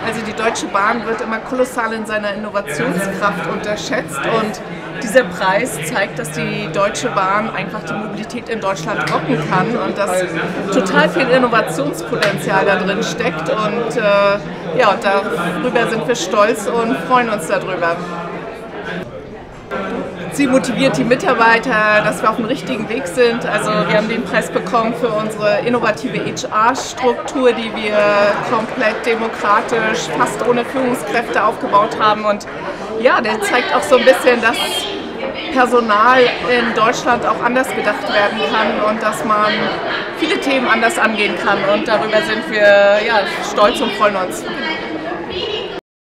Also die Deutsche Bahn wird immer kolossal in seiner Innovationskraft unterschätzt und dieser Preis zeigt, dass die Deutsche Bahn einfach die Mobilität in Deutschland rocken kann und dass total viel Innovationspotenzial da drin steckt und ja, darüber sind wir stolz und freuen uns darüber. Sie motiviert die Mitarbeiter, dass wir auf dem richtigen Weg sind. Also wir haben den Preis bekommen für unsere innovative HR-Struktur, die wir komplett demokratisch, fast ohne Führungskräfte aufgebaut haben. Und ja, der zeigt auch so ein bisschen, dass Personal in Deutschland auch anders gedacht werden kann und dass man viele Themen anders angehen kann. Und darüber sind wir ja, stolz und freuen uns.